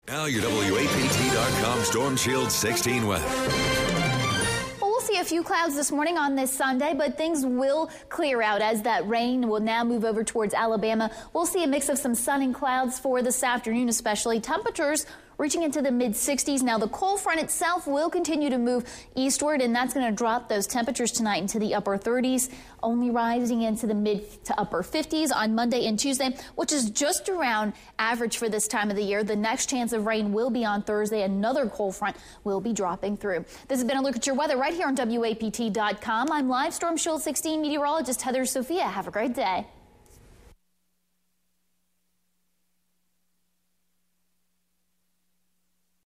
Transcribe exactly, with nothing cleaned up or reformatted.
Now your W A P T dot com Storm Shield sixteen weather. Well, we'll see a few clouds this morning on this Sunday, but things will clear out as that rain will now move over towards Alabama. We'll see a mix of some sun and clouds for this afternoon, especially. Temperatures reaching into the mid sixties. Now, the cold front itself will continue to move eastward, and that's going to drop those temperatures tonight into the upper thirties, only rising into the mid to upper fifties on Monday and Tuesday, which is just around average for this time of the year. The next chance of rain will be on Thursday. Another cold front will be dropping through. This has been a look at your weather right here on W A P T dot com. I'm live Storm Shield sixteen meteorologist Heather Sophia. Have a great day.